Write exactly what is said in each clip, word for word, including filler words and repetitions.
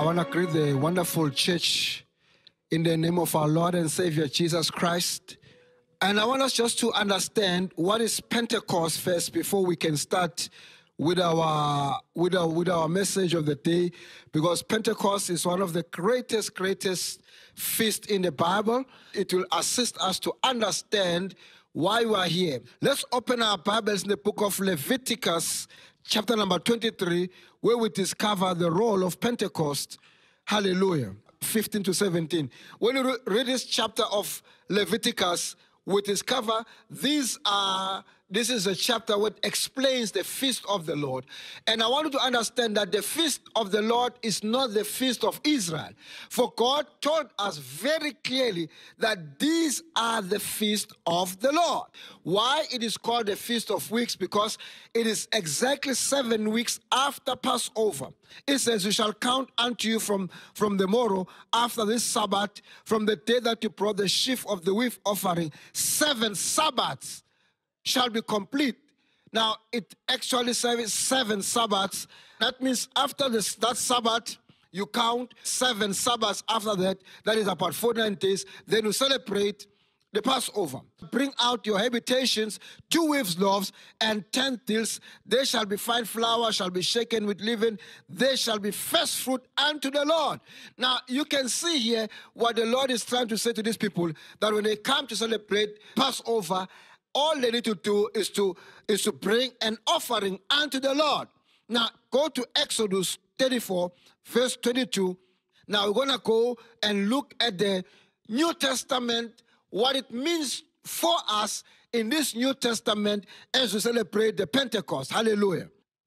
I want to greet the wonderful church in the name of our Lord and Savior Jesus Christ. And I want us just to understand what is Pentecost first before we can start with our with our with our message of the day, because Pentecost is one of the greatest, greatest feasts in the Bible. It will assist us to understand why we are here. Let's open our Bibles in the book of Leviticus, chapter number twenty-three, where we discover the role of Pentecost. Hallelujah. fifteen to seventeen. When you read this chapter of Leviticus, we discover these are, this is a chapter that explains the feast of the Lord. And I want you to understand that the feast of the Lord is not the feast of Israel. For God told us very clearly that these are the feast of the Lord. Why it is called the Feast of Weeks? Because it is exactly seven weeks after Passover. It says, you shall count unto you from, from the morrow after this Sabbath, from the day that you brought the sheaf of the wheat offering, seven Sabbaths shall be complete. Now, it actually says seven Sabbaths. That means after this, that Sabbath, you count seven Sabbaths after that. That is about forty-nine days. Then you celebrate the Passover. Bring out your habitations, two weaves loaves and ten tills. They shall be fine flour, shall be shaken with leaven. They shall be first fruit unto the Lord. Now, you can see here what the Lord is trying to say to these people, that when they come to celebrate Passover, all they need to do is to, is to bring an offering unto the Lord. Now, go to Exodus thirty-four, verse twenty-two. Now, we're going to go and look at the New Testament, what it means for us in this New Testament as we celebrate the Pentecost. Hallelujah.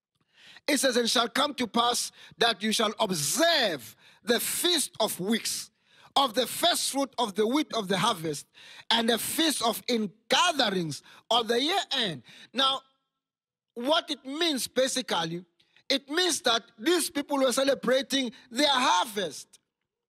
It says, and it shall come to pass that you shall observe the Feast of Weeks, of the first fruit of the wheat of the harvest, and the feast of ingatherings of the year end. Now, what it means basically, it means that these people were celebrating their harvest.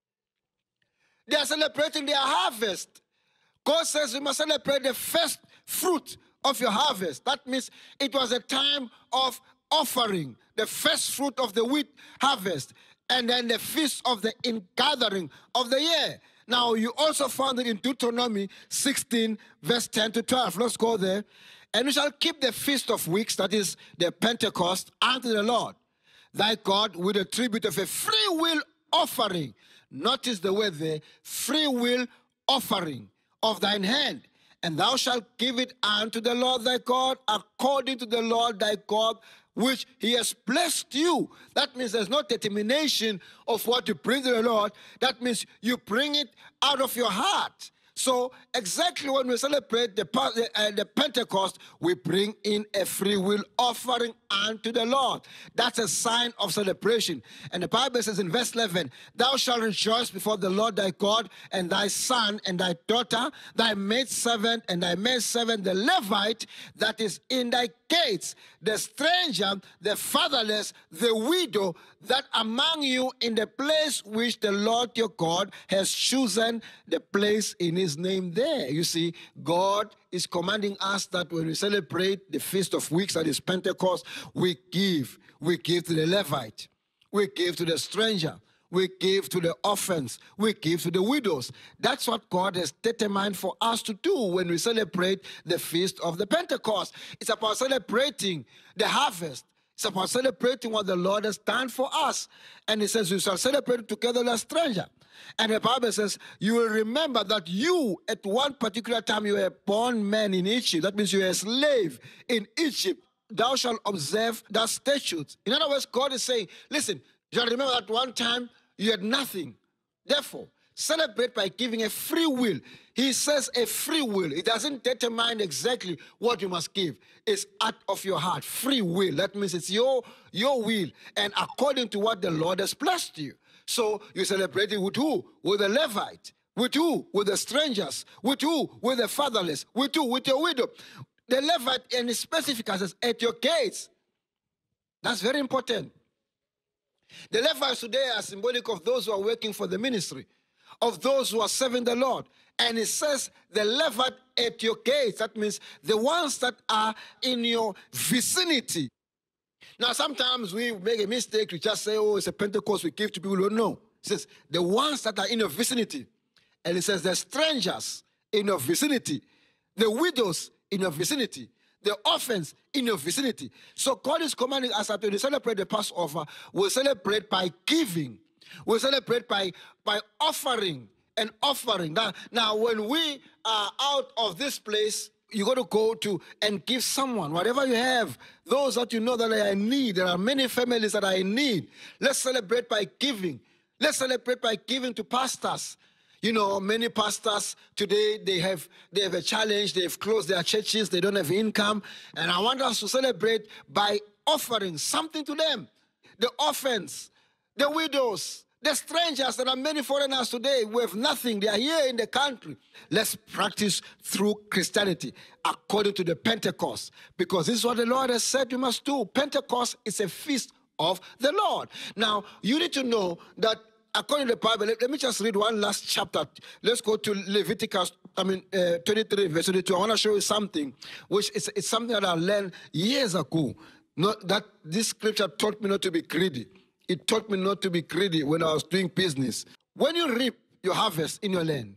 They are celebrating their harvest. God says you must celebrate the first fruit of your harvest. That means it was a time of offering, the first fruit of the wheat harvest, and then the feast of the ingathering of the year. Now, you also found it in Deuteronomy sixteen, verse ten to twelve. Let's go there. And you shall keep the feast of weeks, that is the Pentecost, unto the Lord thy God with a tribute of a free will offering. Notice the word there, free will offering of thine hand. And thou shalt give it unto the Lord thy God according to the Lord thy God which he has blessed you. That means there's no determination of what you bring to the Lord. That means you bring it out of your heart. So exactly when we celebrate the, uh, the Pentecost, we bring in a free will offering unto the Lord. That's a sign of celebration. And the Bible says in verse eleven, thou shalt rejoice before the Lord thy God, and thy son and thy daughter, thy maidservant and thy maidservant, the Levite that is in thy gates, the stranger, the fatherless, the widow, that among you in the place which the Lord your God has chosen, the place in his name there. You see, God is commanding us that when we celebrate the Feast of Weeks, that is Pentecost, we give. We give to the Levite. We give to the stranger. We give to the orphans. We give to the widows. That's what God has determined for us to do when we celebrate the Feast of the Pentecost. It's about celebrating the harvest. It's about celebrating what the Lord has done for us. And he says, you shall celebrate it together with a stranger. And the Bible says, you will remember that you, at one particular time, you were a born man in Egypt. That means you were a slave in Egypt. Thou shalt observe that statute. In other words, God is saying, listen, you shall remember that one time you had nothing. Therefore, celebrate by giving a free will. He says a free will. It doesn't determine exactly what you must give. It's out of your heart, free will. That means it's your, your will and according to what the Lord has blessed you. So you celebrate it with who? With the Levite. With who? With the strangers. With who? With the fatherless. With who? With your widow. The Levite, and specific says, at your gates. That's very important. The Levites today are symbolic of those who are working for the ministry, of those who are serving the Lord. And it says the Levite at your gates. That means the ones that are in your vicinity. Now, sometimes we make a mistake. We just say, oh, it's a Pentecost we give to people who don't know. It says, the ones that are in your vicinity. And it says, the strangers in your vicinity, the widows in your vicinity, the orphans in your vicinity. So God is commanding us that when we celebrate the Passover, we'll celebrate by giving. We'll celebrate by, by offering and offering. Now, now, when we are out of this place, you got to go to and give someone, whatever you have, those that you know that are in need. There are many families that are in need. Let's celebrate by giving. Let's celebrate by giving to pastors. You know, many pastors today, they have they have a challenge. They've closed their churches. They don't have income. And I want us to celebrate by offering something to them. The orphans, the widows, the strangers. There are many foreigners today who have nothing. They are here in the country. Let's practice through Christianity according to the Pentecost, because this is what the Lord has said you must do. Pentecost is a feast of the Lord. Now, you need to know that according to the Bible, let, let me just read one last chapter. Let's go to Leviticus, I mean, uh, twenty-three, verse twenty-two. I want to show you something, which is it's something that I learned years ago. Not that this scripture taught me not to be greedy. It taught me not to be greedy when I was doing business. When you reap your harvest in your land,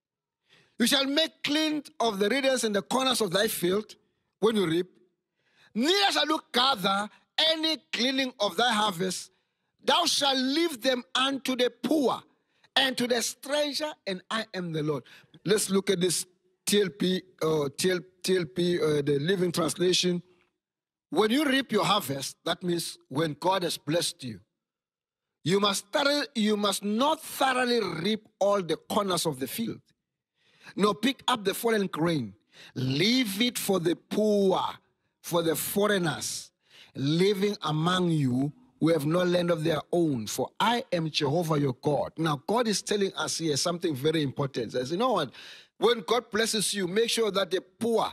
you shall make clean of the reeders in the corners of thy field when you reap. Neither shall you gather any cleaning of thy harvest. Thou shalt leave them unto the poor and to the stranger, and I am the Lord. Let's look at this T L P, uh, T L, T L P uh, the Living Translation. When you reap your harvest, that means when God has blessed you, you must, thoroughly, you must not thoroughly reap all the corners of the field, nor pick up the fallen grain. Leave it for the poor, for the foreigners living among you who have no land of their own, for I am Jehovah your God. Now, God is telling us here something very important. He says, you know what? When God blesses you, make sure that the poor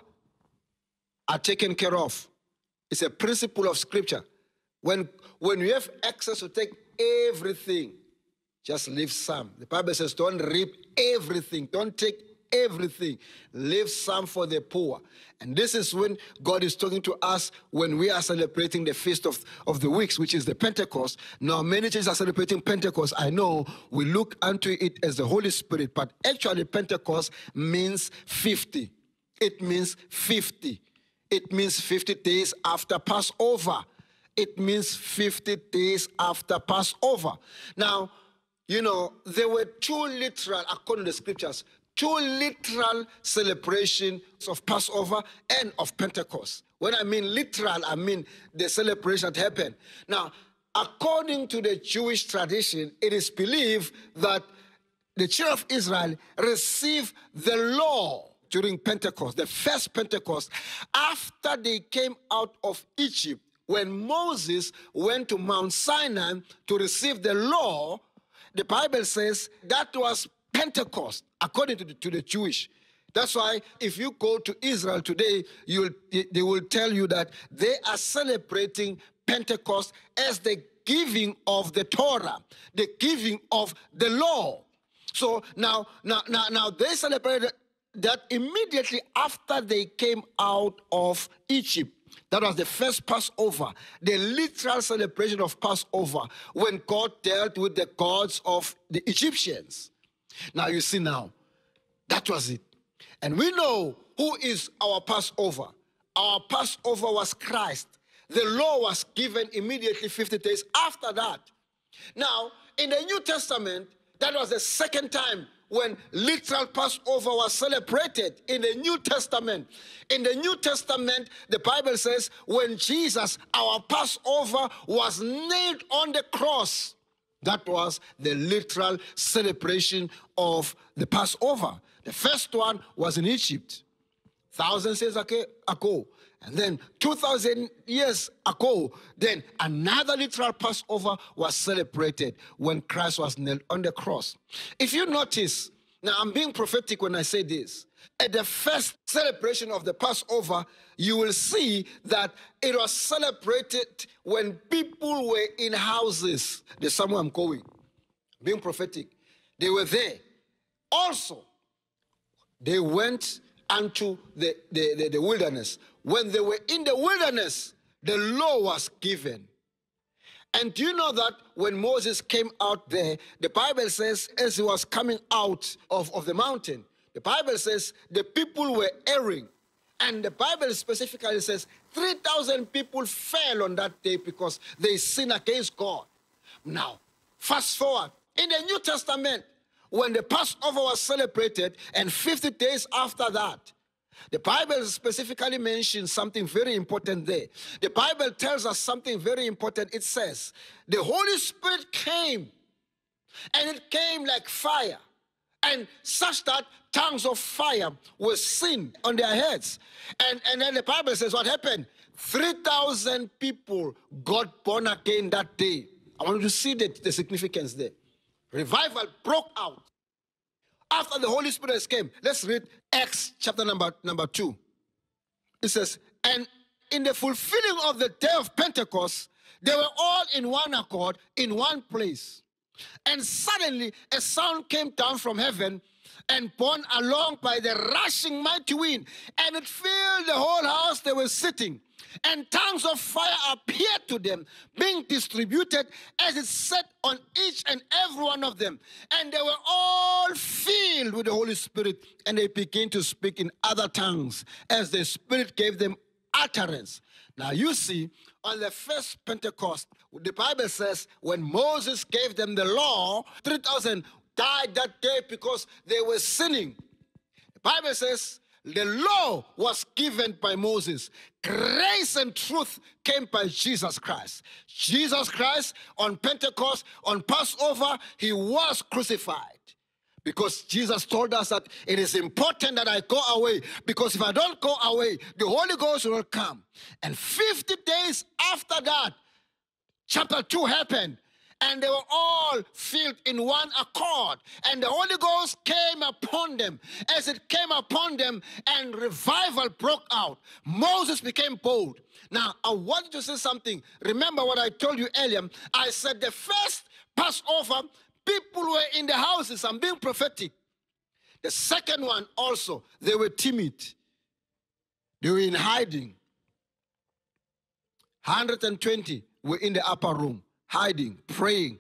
are taken care of. It's a principle of Scripture. When, when you have access to take everything, just leave some. The Bible says, don't reap everything. Don't take everything. Leave some for the poor. And this is when God is talking to us when we are celebrating the Feast of, of the Weeks, which is the Pentecost. Now, many churches are celebrating Pentecost. I know we look unto it as the Holy Spirit, but actually Pentecost means fifty. It means fifty. It means fifty days after Passover. It means fifty days after Passover. Now, you know, there were two literal, according to the scriptures, two literal celebrations of Passover and of Pentecost. When I mean literal, I mean the celebration that happened. Now, according to the Jewish tradition, it is believed that the children of Israel received the law during Pentecost, the first Pentecost, after they came out of Egypt. When Moses went to Mount Sinai to receive the law, the Bible says that was Pentecost, according to the, to the Jewish. That's why if you go to Israel today, you'll, they will tell you that they are celebrating Pentecost as the giving of the Torah, the giving of the law. So now, now, now, now they celebrated that immediately after they came out of Egypt. That was the first Passover, the literal celebration of Passover, when God dealt with the gods of the Egyptians. Now you see now, that was it. And we know who is our Passover. Our Passover was Christ. The law was given immediately fifty days after that. Now, in the New Testament, that was the second time when literal Passover was celebrated in the New Testament. In the New Testament, the Bible says, when Jesus, our Passover, was nailed on the cross, that was the literal celebration of the Passover. The first one was in Egypt, thousands years ago. And then two thousand years ago, then another literal Passover was celebrated when Christ was nailed on the cross. If you notice, now I'm being prophetic when I say this, at the first celebration of the Passover, you will see that it was celebrated when people were in houses. There's somewhere I'm going. Being prophetic. They were there. Also, they went unto the, the, the, the wilderness. When they were in the wilderness, the law was given. And do you know that when Moses came out there, the Bible says, as he was coming out of, of the mountain, the Bible says the people were erring. And the Bible specifically says three thousand people fell on that day because they sinned against God. Now, fast forward. In the New Testament, when the Passover was celebrated, and fifty days after that, the Bible specifically mentions something very important there. The Bible tells us something very important. It says, the Holy Spirit came, and it came like fire, and such that tongues of fire were seen on their heads. And, and then the Bible says what happened? three thousand people got born again that day. I want you to see the, the significance there. Revival broke out after the Holy Spirit came. Let's read Acts chapter number, number two. It says, and in the fulfilling of the day of Pentecost, they were all in one accord, in one place. And suddenly a sound came down from heaven and borne along by the rushing mighty wind, and it filled the whole house they were sitting. And tongues of fire appeared to them, being distributed as it sat on each and every one of them. And they were all filled with the Holy Spirit, and they began to speak in other tongues as the Spirit gave them utterance. Now you see, on the first Pentecost, the Bible says when Moses gave them the law, three thousand died that day because they were sinning. The Bible says the law was given by Moses. Grace and truth came by Jesus Christ. Jesus Christ on Pentecost, on Passover, he was crucified. Because Jesus told us that it is important that I go away. Because if I don't go away, the Holy Ghost will come. And fifty days after that, chapter two happened. And they were all filled in one accord. And the Holy Ghost came upon them. As it came upon them, and revival broke out. Moses became bold. Now, I wanted to say something. Remember what I told you earlier. I said the first Passover, people were in the houses. I'm being prophetic. The second one also, they were timid. They were in hiding. one hundred twenty were in the upper room, hiding, praying.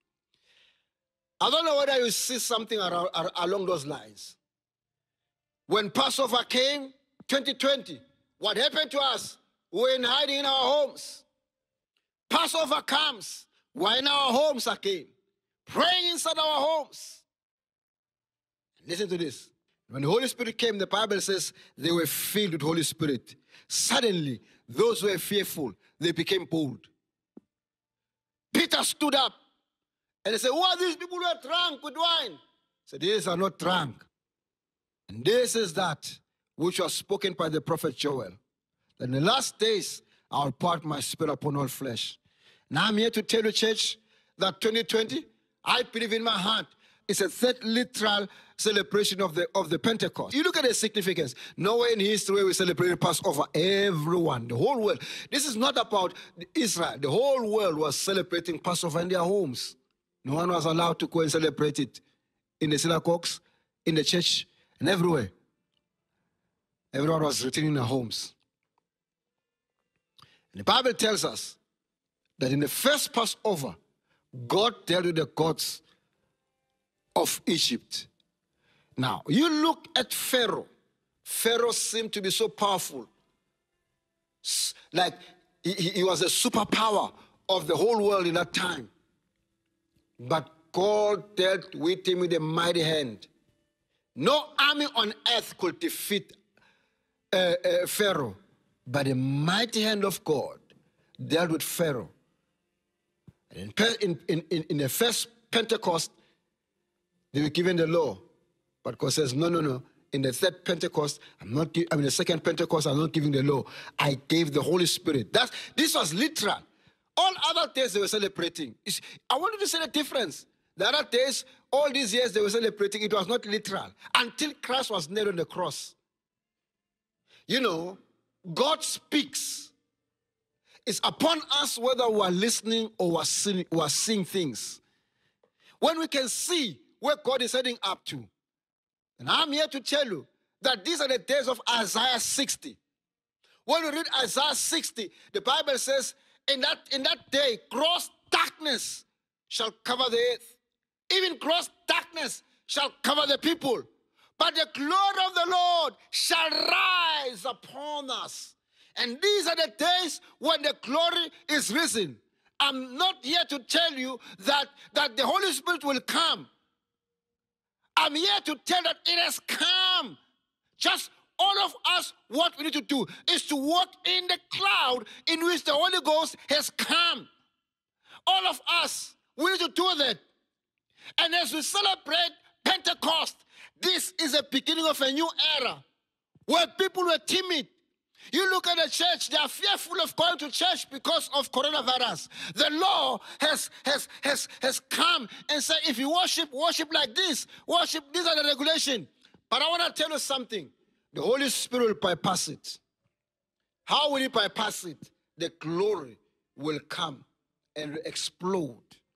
I don't know whether you see something around, along those lines. When Passover came, twenty twenty, what happened to us? We were in hiding in our homes. Passover comes, we're in our homes again, praying inside our homes. Listen to this. When the Holy Spirit came, the Bible says they were filled with Holy Spirit. Suddenly, those who were fearful, they became bold. Peter stood up and he said, who are these people who are drunk with wine? He said, these are not drunk. And this is that which was spoken by the prophet Joel. That in the last days, I will pour out my spirit upon all flesh. Now I'm here to tell you, church, that twenty twenty, I believe in my heart, it's a third literal celebration of the, of the Pentecost. You look at the significance. Nowhere in history we celebrated Passover. Everyone, the whole world. This is not about Israel. The whole world was celebrating Passover in their homes. No one was allowed to go and celebrate it in the synagogues, in the church, and everywhere. Everyone was returning in their homes. And the Bible tells us that in the first Passover, God dealt with the gods of Egypt. Now, you look at Pharaoh. Pharaoh seemed to be so powerful. Like he, he was a superpower of the whole world in that time. But God dealt with him with a mighty hand. No army on earth could defeat uh, uh, Pharaoh. But the mighty hand of God dealt with Pharaoh. And in, in, in, in the first Pentecost, they were given the law. But God says, no, no, no. In the third Pentecost, I'm not I mean the second Pentecost, I'm not giving the law. I gave the Holy Spirit. That's, this was literal. All other days they were celebrating. See, I wanted to say the difference. The other days, all these years they were celebrating, it was not literal. Until Christ was nailed on the cross. You know, God speaks. It's upon us whether we are listening or we are seeing, we are seeing things. When we can see where God is heading up to. And I'm here to tell you that these are the days of Isaiah sixty. When we read Isaiah sixty, the Bible says, in that, in that day, gross darkness shall cover the earth. Even gross darkness shall cover the people. But the glory of the Lord shall rise upon us. And these are the days when the glory is risen. I'm not here to tell you that, that the Holy Spirit will come. I'm here to tell that it has come. Just all of us, what we need to do is to walk in the cloud in which the Holy Ghost has come. All of us, we need to do that. And as we celebrate Pentecost, this is the beginning of a new era where people were timid. You look at the church, they are fearful of going to church because of coronavirus. The law has, has, has, has come and said, if you worship, worship like this. Worship, these are the regulations. But I want to tell you something. The Holy Spirit will bypass it. How will he bypass it? The glory will come and explode.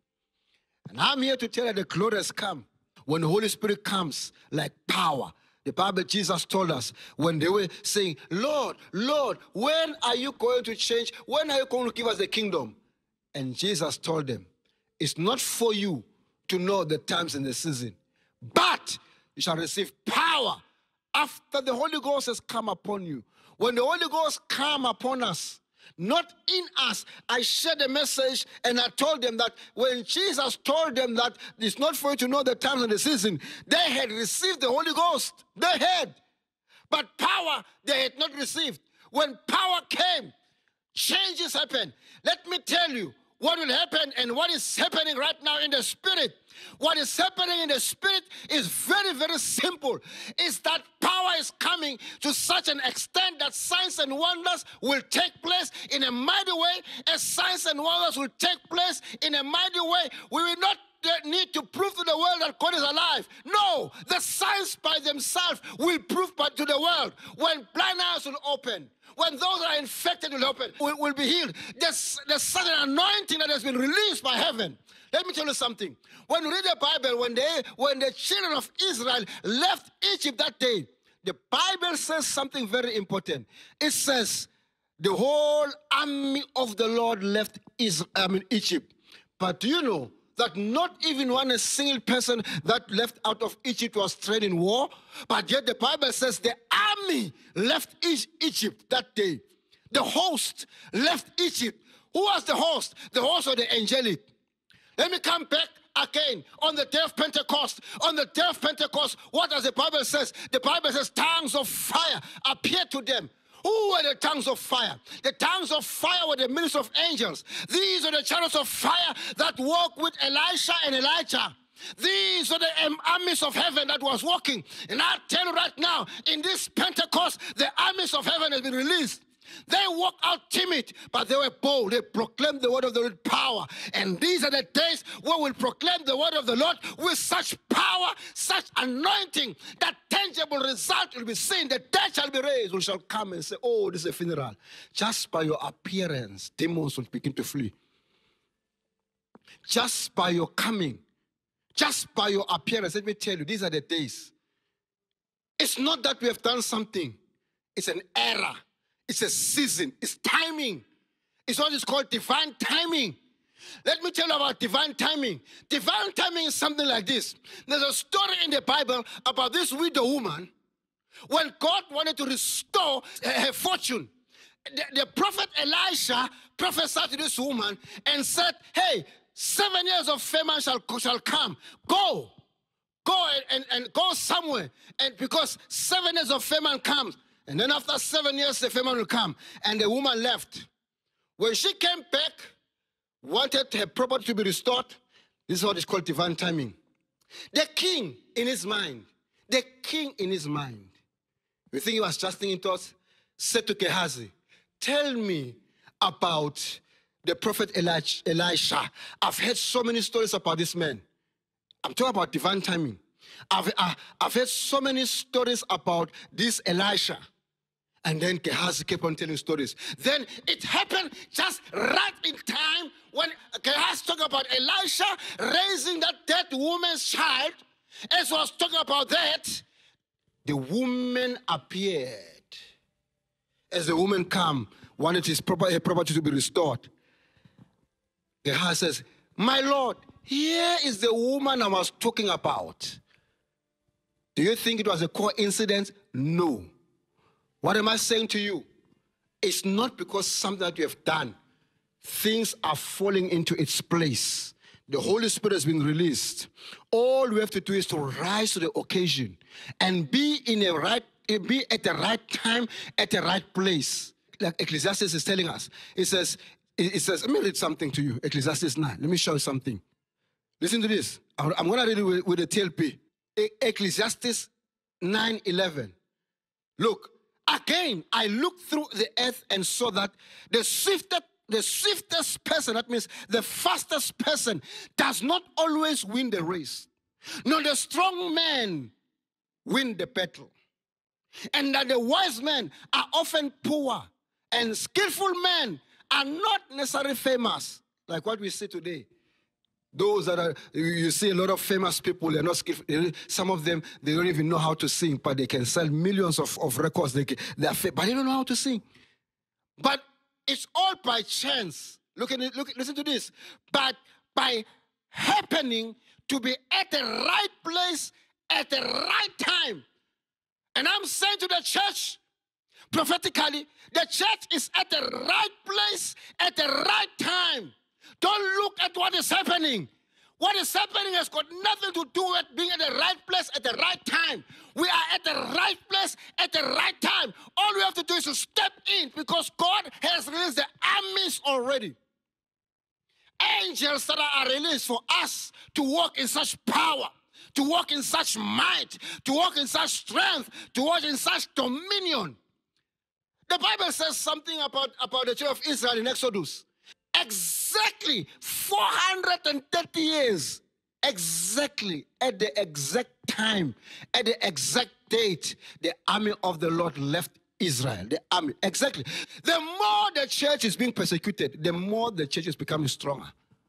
And I'm here to tell you the glory has come. When the Holy Spirit comes like power, the Bible, Jesus told us, when they were saying, Lord, Lord, when are you going to change? When are you going to give us the kingdom? And Jesus told them, it's not for you to know the times and the season, but you shall receive power after the Holy Ghost has come upon you. When the Holy Ghost come upon us, not in us. I shared a message and I told them that when Jesus told them that it's not for you to know the times and the season, they had received the Holy Ghost. They had. But power they had not received. When power came, changes happened. Let me tell you what will happen and what is happening right now in the spirit. What is happening in the spirit is very, very simple. It's that power is coming to such an extent that signs and wonders will take place in a mighty way. As signs and wonders will take place in a mighty way, we will not need to prove to the world that God is alive. No, the signs by themselves will prove by, to the world. When blind eyes will open, when those that are infected will open, will, will be healed. There's, there's such an anointing that has been released by heaven. Let me tell you something. When you read the Bible, when they, when the children of Israel left Egypt that day, the Bible says something very important. It says, the whole army of the Lord left Israel, I mean, Egypt. But do you know that not even one single person that left out of Egypt was trained in war? But yet the Bible says the army left Egypt that day. The host left Egypt. Who was the host? The host of the angelic. Let me come back again on the day of Pentecost. On the day of Pentecost, what does the Bible says? The Bible says tongues of fire appeared to them. Who were the tongues of fire? The tongues of fire were the ministers of angels. These are the chariots of fire that walked with Elisha and Elijah. These are the armies of heaven that was walking. And I tell you right now, in this Pentecost, the armies of heaven has been released. They walked out timid, but they were bold. They proclaimed the word of the Lord with power. And these are the days where we'll proclaim the word of the Lord with such power, such anointing, that tangible result will be seen. The dead shall be raised. We shall come and say, oh, this is a funeral. Just by your appearance, demons will begin to flee. Just by your coming, just by your appearance, let me tell you, these are the days. It's not that we have done something. It's an era. It's a season. It's timing. It's what is called divine timing. Let me tell you about divine timing. Divine timing is something like this. There's a story in the Bible about this widow woman when God wanted to restore her fortune. The, the prophet Elisha prophesied to this woman and said, hey, seven years of famine shall, shall come. Go. Go and, and, and go somewhere. And because seven years of famine comes. And then after seven years, the famine will come. And the woman left. When she came back, wanted her property to be restored, this is what is called divine timing. The king in his mind, the king in his mind, you think he was just thinking thoughts, said to Gehazi, tell me about the prophet Elisha. I've heard so many stories about this man. I'm talking about divine timing. I've, uh, I've heard so many stories about this Elisha. And then Gehazi kept on telling stories. Then it happened just right in time when Gehazi talked about Elisha raising that dead woman's child. As I was talking about that, the woman appeared. As the woman come, wanted his property, property to be restored. Gehazi says, my Lord, here is the woman I was talking about. Do you think it was a coincidence? No. What am I saying to you? It's not because something that you have done. Things are falling into its place. The Holy Spirit has been released. All we have to do is to rise to the occasion and be in a right, be at the right time, at the right place. Like Ecclesiastes is telling us. It says, it says, let me read something to you. Ecclesiastes nine. Let me show you something. Listen to this. I'm going to read it with, with the T L P. Ecclesiastes nine eleven. Look, again, I looked through the earth and saw that the swiftest, the swiftest person, that means the fastest person, does not always win the race. Nor the strong man win the battle. And that the wise men are often poor, and skillful men are not necessarily famous, like what we see today. Those that are, you see a lot of famous people, they're not skillful. Some of them, they don't even know how to sing, but they can sell millions of, of records. They, they are fake, but they don't know how to sing. But it's all by chance. Look at it, look, listen to this. But by happening to be at the right place at the right time. And I'm saying to the church, prophetically, the church is at the right place at the right time. Don't look at what is happening. What is happening has got nothing to do with being at the right place at the right time. We are at the right place at the right time. All we have to do is to step in because God has released the armies already. Angels that are released for us to walk in such power, to walk in such might, to walk in such strength, to walk in such dominion. The Bible says something about, about the children of Israel in Exodus. Exactly four hundred thirty years, exactly at the exact time, at the exact date, the army of the Lord left Israel. The army, exactly. The more the church is being persecuted, the more the church is becoming stronger.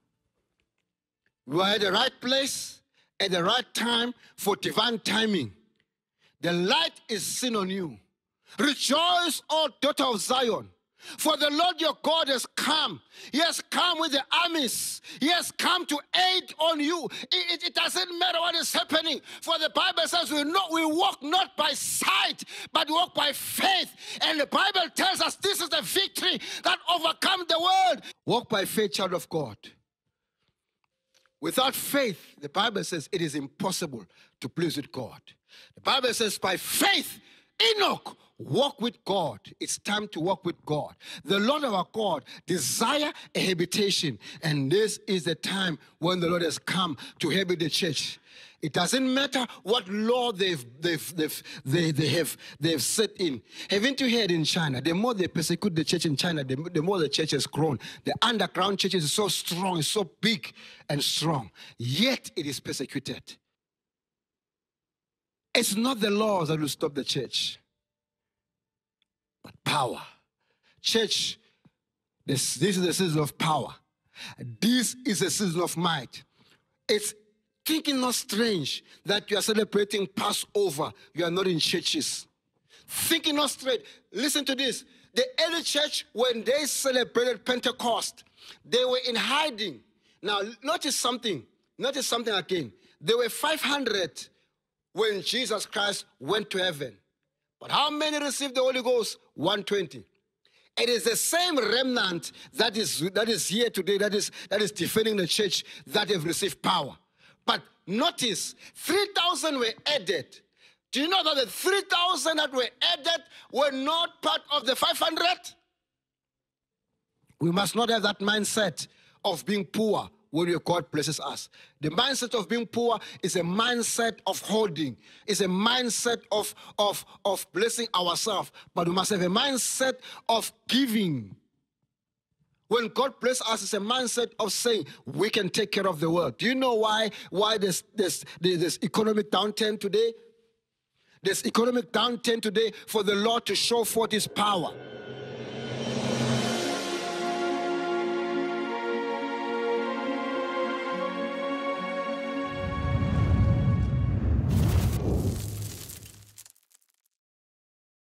We are at the right place, at the right time for divine timing. The light is seen on you. Rejoice, O daughter of Zion. For the Lord your God has come. He has come with the armies. He has come to aid on you. It, it, it doesn't matter what is happening. For the Bible says we, not, we walk not by sight, but walk by faith. And the Bible tells us this is the victory that overcomes the world. Walk by faith, child of God. Without faith, the Bible says it is impossible to please with God. The Bible says by faith, Enoch walk with God. It's time to walk with God. The Lord our God desire a habitation, and this is the time when the Lord has come to habit the church. It doesn't matter what law they've they've they've they, they have they've set in. Haven't you heard in China? The more they persecute the church in China, the, the more the church has grown. The underground church is so strong, it's so big and strong. Yet it is persecuted. It's not the laws that will stop the church, but power. Church, this, this is a season of power. This is a season of might. It's thinking not strange that you are celebrating Passover. You are not in churches. Thinking not straight. Listen to this. The early church, when they celebrated Pentecost, they were in hiding. Now, notice something. Notice something again. There were five hundred when Jesus Christ went to heaven. But how many received the Holy Ghost? one hundred twenty. It is the same remnant that is, that is here today, that is, that is defending the church, that have received power. But notice, three thousand were added. Do you know that the three thousand that were added were not part of the five hundred? We must not have that mindset of being poor when God blesses us. The mindset of being poor is a mindset of holding. It's a mindset of, of, of blessing ourselves. But we must have a mindset of giving. When God blesses us, it's a mindset of saying, we can take care of the world. Do you know why, why there's, there's, there's economic downturn today? There's economic downturn today for the Lord to show forth his power.